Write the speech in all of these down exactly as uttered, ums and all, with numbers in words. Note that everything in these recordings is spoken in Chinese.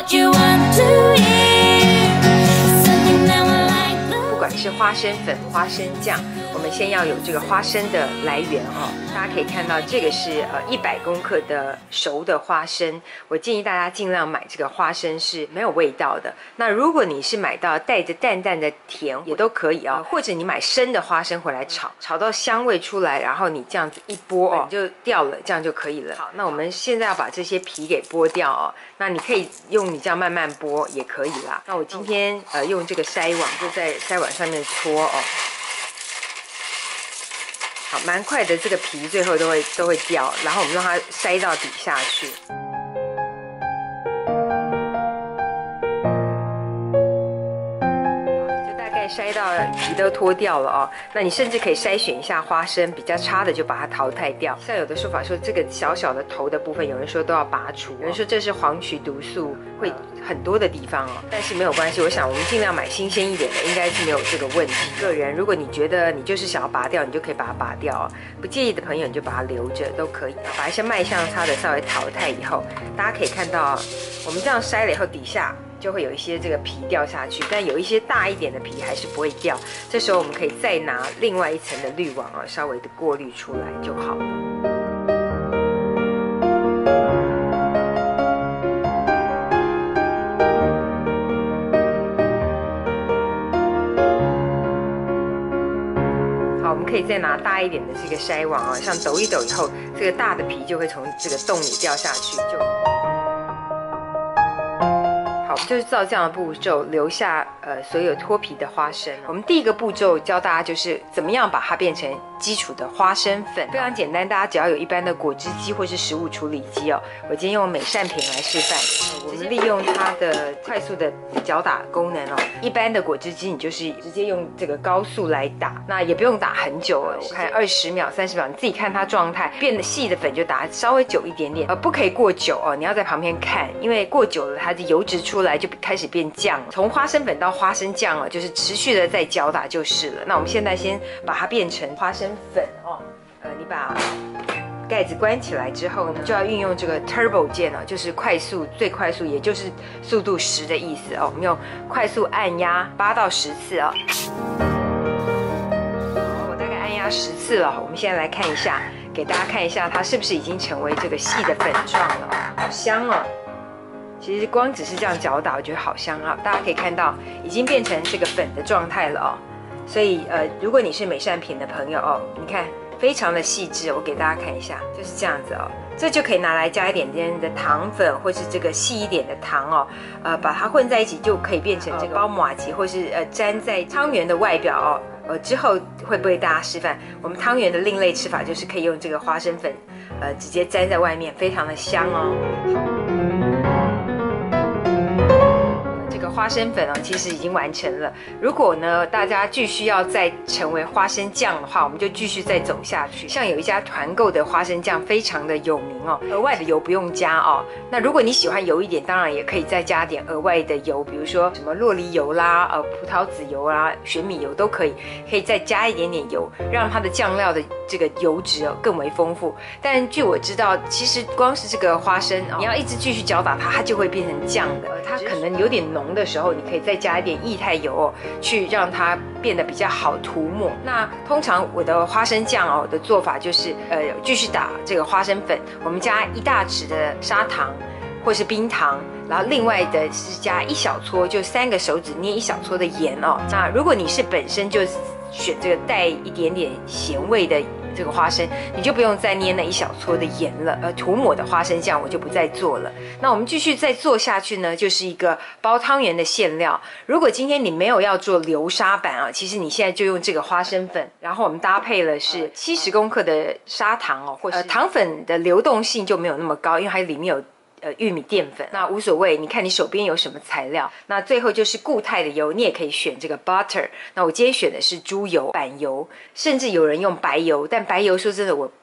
what you want to hear. Something that will light the 不管是花生粉、花生酱，我们先要有这个花生的来源哦。大家可以看到，这个是呃一百公克的熟的花生。我建议大家尽量买这个花生是没有味道的。那如果你是买到带着淡淡的甜，也都可以哦。或者你买生的花生回来炒，炒到香味出来，然后你这样子一剥哦，就掉了，这样就可以了。好，那我们现在要把这些皮给剥掉哦。那你可以用你这样慢慢剥也可以啦。那我今天呃用这个筛网，就在筛网上面搓哦。好，蛮快的，这个皮最后都会都会掉，然后我们让它筛到底下去。就大概筛到皮都脱掉了哦。那你甚至可以筛选一下花生，比较差的就把它淘汰掉。像有的说法说这个小小的头的部分，有人说都要拔除，有人说这是黄曲毒素会很多的地方哦，但是没有关系。我想我们尽量买新鲜一点的，应该是没有这个问题。个人如果你觉得你就是想要拔掉，你就可以把它拔掉哦。不介意的朋友你就把它留着都可以。把一些卖相差的稍微淘汰以后，大家可以看到我们这样筛了以后，底下就会有一些这个皮掉下去，但有一些大一点的皮还是不会掉。这时候我们可以再拿另外一层的滤网啊，稍微的过滤出来就好了。我们可以再拿大一点的这个筛网啊，像抖一抖以后，这个大的皮就会从这个洞里掉下去。就好，就是照这样的步骤留下呃所有脱皮的花生。我们第一个步骤教大家就是怎么样把它变成基础的花生粉，非常简单，大家只要有一般的果汁机或是食物处理机哦。我今天用美善品来示范，我们利用它的快速的搅打功能哦。一般的果汁机你就是直接用这个高速来打，那也不用打很久哦，我看二十秒、三十秒，你自己看它状态，变得细的粉就打稍微久一点点，呃，不可以过久哦，你要在旁边看，因为过久了它的油脂出来就开始变酱了。从花生粉到花生酱哦，就是持续的在搅打就是了。那我们现在先把它变成花生粉哦，呃，你把盖子关起来之后呢，就要运用这个 Turbo 键哦，就是快速最快速，也就是速度十的意思哦。我们用快速按压八到十次哦。我大概按压十次了，我们现在来看一下，给大家看一下它是不是已经成为这个细的粉状了哦，好香哦。其实光只是这样搅打，我觉得好香啊！大家可以看到，已经变成这个粉的状态了哦。所以呃，如果你是美善品的朋友哦，你看非常的细致，我给大家看一下，就是这样子哦。这就可以拿来加一点点的糖粉，或是这个细一点的糖哦，呃，把它混在一起，就可以变成这个包麻糬，或是呃粘在汤圆的外表哦。呃，之后会不会大家示范？我们汤圆的另类吃法就是可以用这个花生粉，呃，直接粘在外面，非常的香哦。花生粉哦，其实已经完成了。如果呢，大家继续要再成为花生酱的话，我们就继续再走下去。像有一家团购的花生酱非常的有名哦，额外的油不用加哦。那如果你喜欢油一点，当然也可以再加点额外的油，比如说什么酪梨油啦、呃葡萄籽油啦、玄米油都可以，可以再加一点点油，让它的酱料的这个油脂哦更为丰富。但据我知道，其实光是这个花生，你要一直继续搅打它，它就会变成酱的。它可能有点浓的时候，你可以再加一点液态油哦，去让它变得比较好涂抹。那通常我的花生酱哦的做法就是，呃，继续打这个花生粉，我们加一大匙的砂糖或是冰糖，然后另外的是加一小撮，就三个手指捏一小撮的盐哦。那如果你是本身就选这个带一点点咸味的这个花生，你就不用再捏那一小撮的盐了。呃，涂抹的花生酱我就不再做了。那我们继续再做下去呢，就是一个包汤圆的馅料。如果今天你没有要做流沙板啊，其实你现在就用这个花生粉，然后我们搭配了是七十公克的砂糖哦，或是、呃、糖粉的流动性就没有那么高，因为它里面有呃玉米淀粉，那无所谓，你看你手边有什么材料。那最后就是固态的油，你也可以选这个 butter。那我今天选的是猪油、板油，甚至有人用白油，但白油说真的我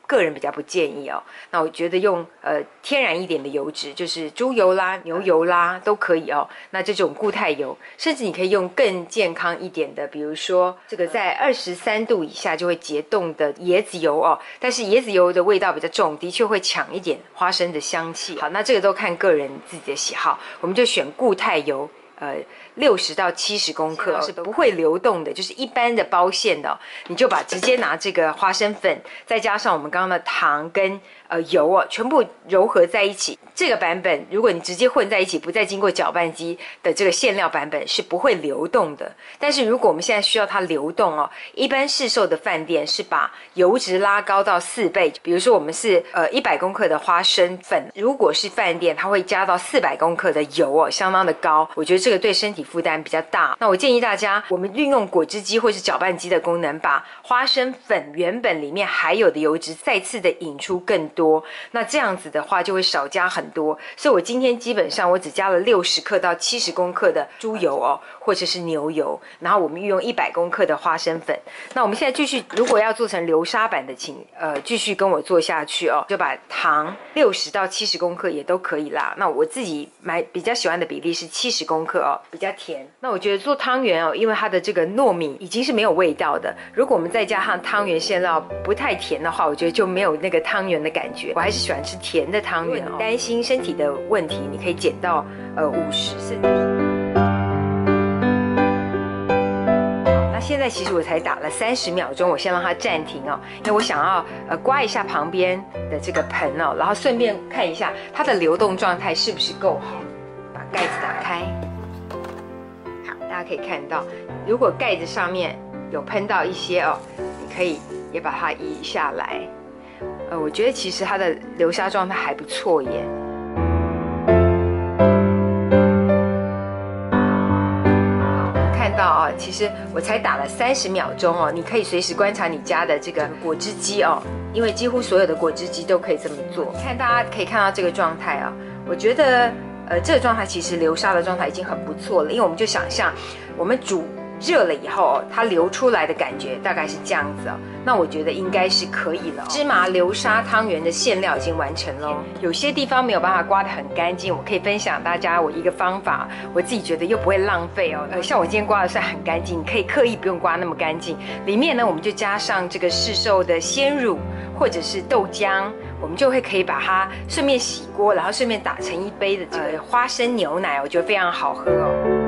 个人比较不建议哦。那我觉得用呃天然一点的油脂，就是猪油啦、牛油啦都可以哦。那这种固态油，甚至你可以用更健康一点的，比如说这个在二十三度以下就会结冻的椰子油哦。但是椰子油的味道比较重，的确会抢一点花生的香气。好，那这个都看个人自己的喜好，我们就选固态油。呃，六十到七十公克、哦、是不会流动的，就是一般的包馅的、哦，你就把直接拿这个花生粉，再加上我们刚刚的糖跟呃油哦，全部揉合在一起。这个版本，如果你直接混在一起，不再经过搅拌机的这个馅料版本是不会流动的。但是如果我们现在需要它流动哦，一般市售的饭店是把油脂拉高到四倍，比如说我们是呃一百公克的花生粉，如果是饭店，它会加到四百公克的油哦，相当的高。我觉得这个对身体负担比较大。那我建议大家，我们运用果汁机或是搅拌机的功能，把花生粉原本里面含有的油脂再次的引出更多。那这样子的话就会少加很多。所以我今天基本上我只加了六十克到七十公克的猪油哦，或者是牛油，然后我们运用一百公克的花生粉。那我们现在继续，如果要做成流沙版的，请呃继续跟我做下去哦。就把糖六十到七十公克也都可以啦。那我自己买比较喜欢的比例是七十公克哦，比较甜。那我觉得做汤圆哦，因为它的这个糯米已经是没有味道的，如果我们再加上汤圆馅料不太甜的话，我觉得就没有那个汤圆的感觉。我还是喜欢吃甜的汤圆哦。担心身体的问题，你可以减到呃五十甚至。那现在其实我才打了三十秒钟，我先让它暂停哦，因为我想要呃刮一下旁边的这个盆哦，然后顺便看一下它的流动状态是不是够好。把盖子打开，好，大家可以看到，如果盖子上面有喷到一些哦，你可以也把它移下来。呃，我觉得其实它的流沙状态还不错耶。到啊，其实我才打了三十秒钟哦，你可以随时观察你家的这个果汁机哦，因为几乎所有的果汁机都可以这么做。看大家可以看到这个状态啊，我觉得呃这个状态其实流沙的状态已经很不错了，因为我们就想象我们煮热了以后哦，它流出来的感觉大概是这样子哦，那我觉得应该是可以了哦。芝麻流沙汤圆的馅料已经完成了，有些地方没有办法刮得很干净，我可以分享大家我一个方法，我自己觉得又不会浪费哦。呃，像我今天刮的算很干净，你可以刻意不用刮那么干净。里面呢，我们就加上这个市售的鲜乳或者是豆浆，我们就会可以把它顺便洗锅，然后顺便打成一杯的这个花生牛奶，我觉得非常好喝哦。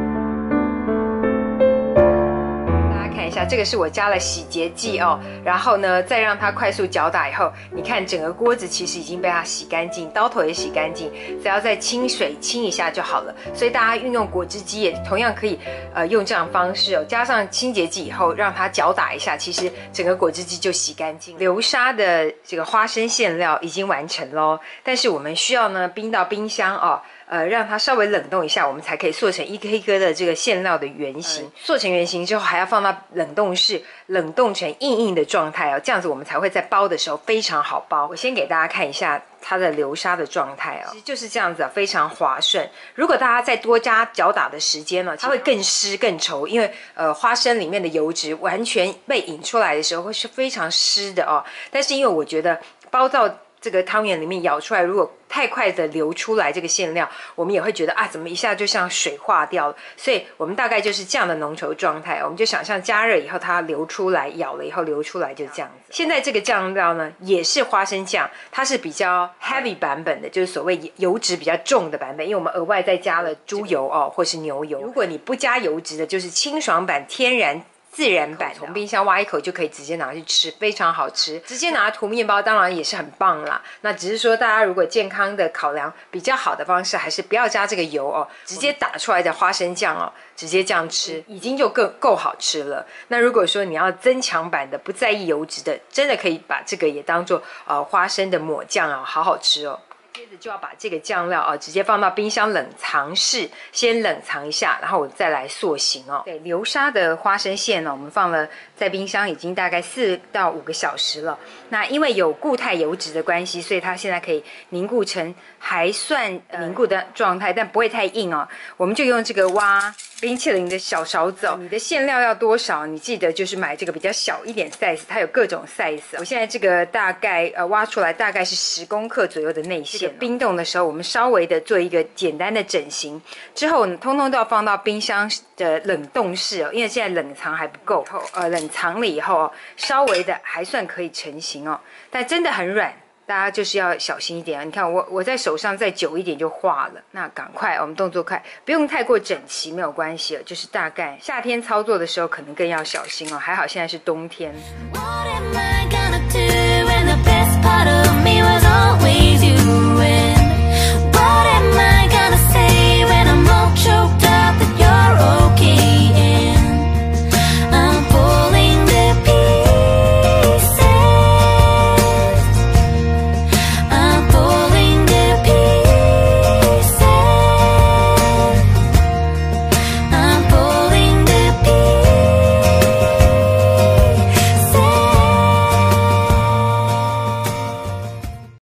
看一下，这个是我加了洗洁剂哦，然后呢，再让它快速搅打以后，你看整个锅子其实已经被它洗干净，刀头也洗干净，只要再清水清一下就好了。所以大家运用果汁机也同样可以，呃，用这样的方式哦，加上清洁剂以后，让它搅打一下，其实整个果汁机就洗干净。流沙的这个花生馅料已经完成咯，但是我们需要呢冰到冰箱哦。呃，让它稍微冷冻一下，我们才可以塑成一颗一颗的这个馅料的圆形。塑成圆形之后，还要放到冷冻室，冷冻成硬硬的状态哦，这样子我们才会在包的时候非常好包。我先给大家看一下它的流沙的状态哦，其实就是这样子，非常滑顺。如果大家再多加搅打的时间呢，它会更湿更稠，因为呃花生里面的油脂完全被引出来的时候会是非常湿的哦。但是因为我觉得包到这个汤圆里面舀出来，如果太快的流出来这个馅料，我们也会觉得啊，怎么一下就像水化掉了？所以我们大概就是这样的浓稠状态，我们就想象加热以后它流出来，舀了以后流出来就这样子。现在这个酱料呢，也是花生酱，它是比较 heavy 版本的，就是所谓油脂比较重的版本，因为我们额外再加了猪油哦，或是牛油。如果你不加油脂的，就是清爽版天然自然版，从冰箱挖一口就可以直接拿去吃，非常好吃。直接拿涂面包当然也是很棒啦。那只是说大家如果健康的考量，比较好的方式还是不要加这个油哦，直接打出来的花生酱哦，直接这样吃，已经就够够好吃了。那如果说你要增强版的，不在意油脂的，真的可以把这个也当做呃花生的抹酱啊，好好吃哦。 接着就要把这个酱料啊，直接放到冰箱冷藏室，先冷藏一下，然后我再来塑形哦。对，流沙的花生馅呢，我们放了在冰箱已经大概四到五个小时了。那因为有固态油脂的关系，所以它现在可以凝固成还算凝固的状态，但不会太硬哦。我们就用这个挖冰淇淋的小勺子哦。你的馅料要多少？你记得就是买这个比较小一点 size， 它有各种 size。我现在这个大概呃挖出来大概是十公克左右的内馅。冰冻的时候，我们稍微的做一个简单的整形，之后通通都要放到冰箱的冷冻室哦，因为现在冷藏还不够。呃，冷藏了以后哦，稍微的还算可以成型哦，但真的很软。大家就是要小心一点，你看我我在手上再久一点就化了，那赶快我们动作快，不用太过整齐，没有关系了，就是大概夏天操作的时候可能更要小心哦，还好现在是冬天。 What am I gonna do?